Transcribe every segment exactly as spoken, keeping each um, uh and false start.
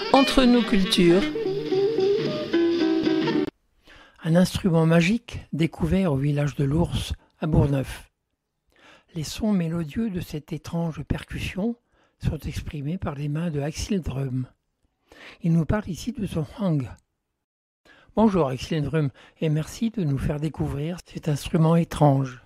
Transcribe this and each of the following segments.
Entre nos cultures. Un instrument magique découvert au village de l'Ours à Bourgneuf. Les sons mélodieux de cette étrange percussion sont exprimés par les mains de Axel Drum. Il nous parle ici de son hang. Bonjour Axel Drum et merci de nous faire découvrir cet instrument étrange.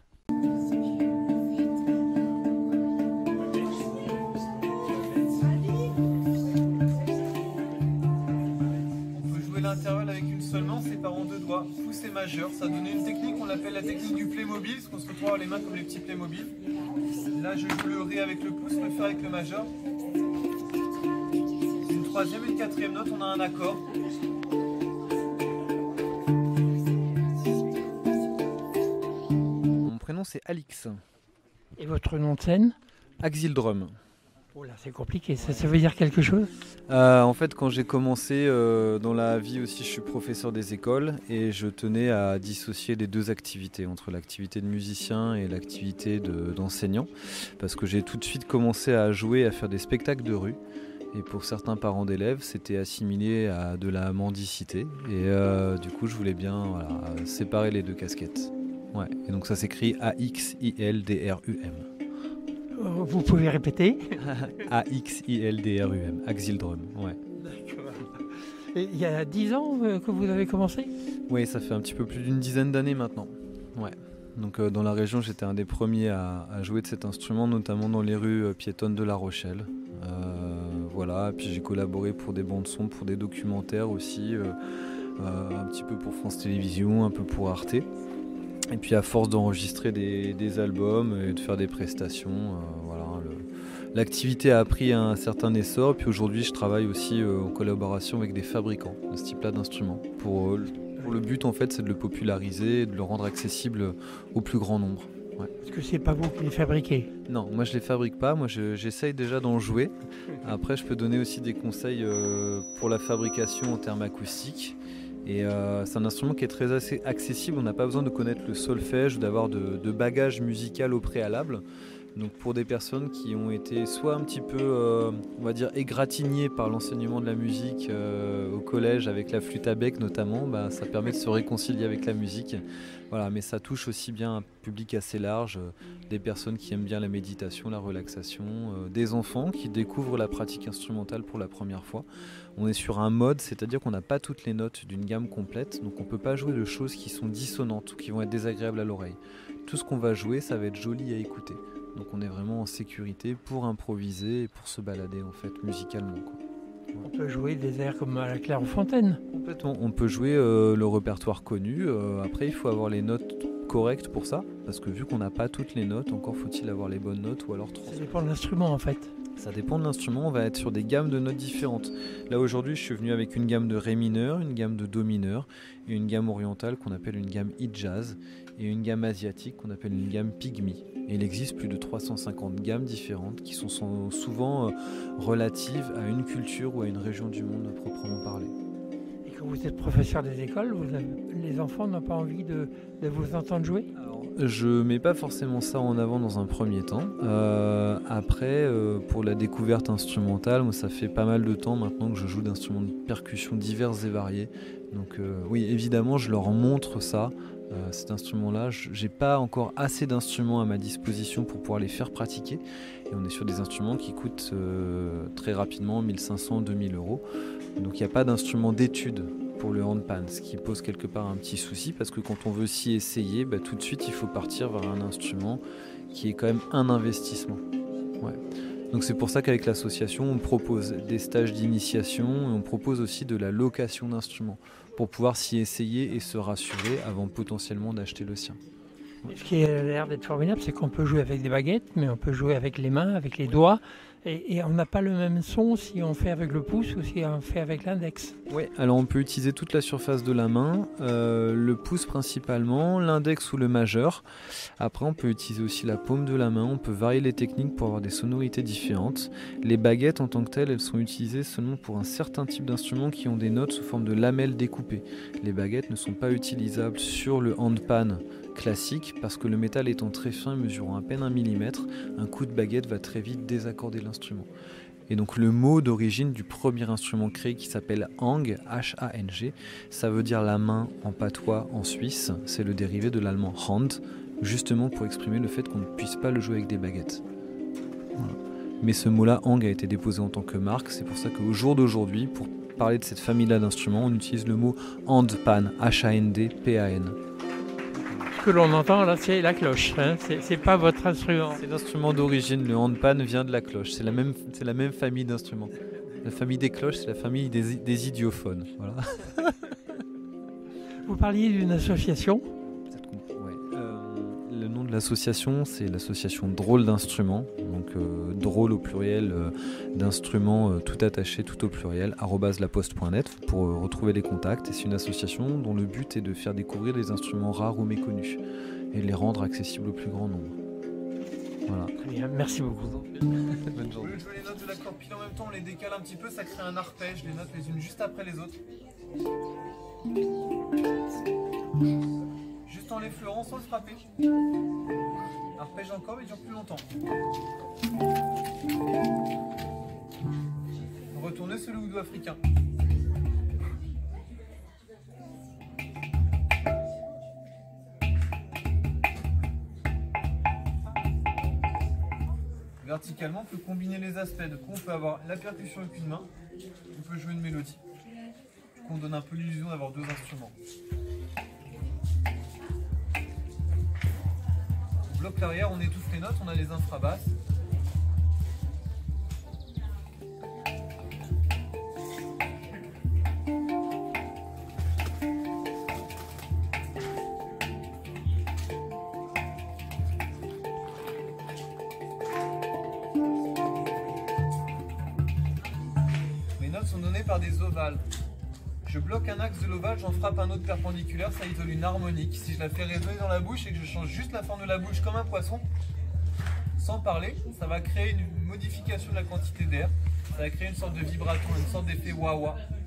L'intervalle avec une seule main, séparant en deux doigts, pouce et majeur. Ça a donné une technique, on l'appelle la technique du Playmobil, parce qu'on se retrouve avoir les mains comme les petits Playmobil. Là, je joue le Ré avec le pouce, le Fa avec le majeur. Une troisième et une quatrième note, on a un accord. Mon prénom c'est Alix. Et votre nom de scène? Axel Drum. Oh là, c'est compliqué, ça, ça veut dire quelque chose? Euh, en fait, quand j'ai commencé euh, dans la vie aussi, je suis professeur des écoles et je tenais à dissocier les deux activités, entre l'activité de musicien et l'activité de, d'enseignant, parce que j'ai tout de suite commencé à jouer, à faire des spectacles de rue. Et pour certains parents d'élèves, c'était assimilé à de la mendicité. Et euh, du coup, je voulais bien voilà, séparer les deux casquettes. Ouais. Et donc ça s'écrit A X I L D R U M. Vous pouvez répéter? A X I L D R U M, Axel Drum, ouais. D'accord. Et il y a dix ans que vous avez commencé? Oui, ça fait un petit peu plus d'une dizaine d'années maintenant. Ouais. Donc euh, dans la région, j'étais un des premiers à, à jouer de cet instrument, notamment dans les rues euh, piétonnes de La Rochelle. Euh, voilà, puis j'ai collaboré pour des bandes son, pour des documentaires aussi, euh, euh, un petit peu pour France Télévisions, un peu pour Arte. Et puis à force d'enregistrer des, des albums et de faire des prestations, euh, voilà, le, l'activité a pris un certain essor. Et puis aujourd'hui, je travaille aussi euh, en collaboration avec des fabricants de ce type-là d'instruments. Pour, euh, pour le but, en fait, c'est de le populariser et de le rendre accessible au plus grand nombre. Ouais. Parce que c'est pas vous qui les fabriquez? Non, moi je les fabrique pas. Moi, je, j'essaye déjà d'en jouer. Après, je peux donner aussi des conseils euh, pour la fabrication en termes acoustiques. Et euh, c'est un instrument qui est très assez accessible, on n'a pas besoin de connaître le solfège ou d'avoir de, de bagage musical au préalable. Donc pour des personnes qui ont été soit un petit peu, euh, on va dire, égratignées par l'enseignement de la musique euh, au collège avec la flûte à bec notamment, bah, ça permet de se réconcilier avec la musique. Voilà, mais ça touche aussi bien un public assez large, euh, des personnes qui aiment bien la méditation, la relaxation, euh, des enfants qui découvrent la pratique instrumentale pour la première fois. On est sur un mode, c'est-à-dire qu'on n'a pas toutes les notes d'une gamme complète, donc on ne peut pas jouer de choses qui sont dissonantes ou qui vont être désagréables à l'oreille. Tout ce qu'on va jouer, ça va être joli à écouter. Donc on est vraiment en sécurité pour improviser et pour se balader en fait musicalement, quoi. On peut jouer des airs comme à la Clairefontaine. Complètement. On peut jouer euh, le répertoire connu. Euh, après, il faut avoir les notes correctes pour ça, parce que vu qu'on n'a pas toutes les notes, encore faut-il avoir les bonnes notes ou alors trois. Ça dépend de l'instrument en fait. Ça dépend de l'instrument, on va être sur des gammes de notes différentes. Là aujourd'hui, je suis venu avec une gamme de Ré mineur, une gamme de Do mineur et une gamme orientale qu'on appelle une gamme Hijaz et une gamme asiatique qu'on appelle une gamme Pygmy. Et il existe plus de trois cent cinquante gammes différentes qui sont souvent euh, relatives à une culture ou à une région du monde à proprement parler. Et quand vous êtes professeur des écoles, vous avez, les enfants n'ont pas envie de, de vous entendre jouer? Alors, je mets pas forcément ça en avant dans un premier temps. Euh, après, euh, pour la découverte instrumentale, moi, ça fait pas mal de temps maintenant que je joue d'instruments de percussion divers et variés. Donc euh, oui, évidemment, je leur montre ça. Euh, cet instrument-là, j'ai pas encore assez d'instruments à ma disposition pour pouvoir les faire pratiquer. Et on est sur des instruments qui coûtent euh, très rapidement mille cinq cents à deux mille euros. Donc il n'y a pas d'instrument d'étude pour le handpan, ce qui pose quelque part un petit souci parce que quand on veut s'y essayer, bah, tout de suite il faut partir vers un instrument qui est quand même un investissement. Ouais. Donc c'est pour ça qu'avec l'association on propose des stages d'initiation et on propose aussi de la location d'instruments pour pouvoir s'y essayer et se rassurer avant potentiellement d'acheter le sien. Ouais. Ce qui a l'air d'être formidable, c'est qu'on peut jouer avec des baguettes, mais on peut jouer avec les mains, avec les doigts. Et, et on n'a pas le même son si on fait avec le pouce ou si on fait avec l'index. Oui, alors on peut utiliser toute la surface de la main, euh, le pouce principalement, l'index ou le majeur. Après on peut utiliser aussi la paume de la main, on peut varier les techniques pour avoir des sonorités différentes. Les baguettes en tant que telles, elles sont utilisées seulement pour un certain type d'instruments qui ont des notes sous forme de lamelles découpées. Les baguettes ne sont pas utilisables sur le handpan classique parce que le métal étant très fin, mesurant à peine un millimètre, un coup de baguette va très vite désaccorder l'instrument. Et donc le mot d'origine du premier instrument créé qui s'appelle Hang, H A N G, ça veut dire la main en patois en suisse, c'est le dérivé de l'allemand Hand, justement pour exprimer le fait qu'on ne puisse pas le jouer avec des baguettes. Voilà. Mais ce mot-là, Hang, a été déposé en tant que marque, c'est pour ça qu'au jour d'aujourd'hui, pour parler de cette famille-là d'instruments, on utilise le mot handpan, H A N D P A N. Ce que l'on entend là, c'est la cloche, hein. C'est pas votre instrument. C'est l'instrument d'origine, le handpan vient de la cloche, c'est la même, c'est la même famille d'instruments. La famille des cloches, c'est la famille des, des idiophones. Voilà. Vous parliez d'une association ? Ouais. Euh, le nom de l'association, c'est l'association Drôle d'instruments, donc euh, drôle au pluriel, euh, d'instruments euh, tout attaché, tout au pluriel, arobase laposte point net pour euh, retrouver les contacts. Et c'est une association dont le but est de faire découvrir des instruments rares ou méconnus et de les rendre accessibles au plus grand nombre. Voilà. Très bien, merci beaucoup. Bonne journée. Au lieu de jouer les notes de l'accord pile en même temps, on les décale un petit peu, ça crée un arpège, les notes les unes juste après les autres. Juste en l'effleurant sans le frapper. Arpège encore, mais il dure plus longtemps. Retournez sur le oudou africain. Verticalement, on peut combiner les aspects. De coup, on peut avoir la percussion avec une main, on peut jouer une mélodie. Du coup, on donne un peu l'illusion d'avoir deux instruments. Au bloc l'arrière, on étouffe les notes, on a les infrabasses. Sont données par des ovales. Je bloque un axe de l'ovale, j'en frappe un autre perpendiculaire, ça isole une harmonique. Si je la fais résonner dans la bouche et que je change juste la forme de la bouche comme un poisson, sans parler, ça va créer une modification de la quantité d'air. Ça va créer une sorte de vibrato, une sorte d'effet wah-wah.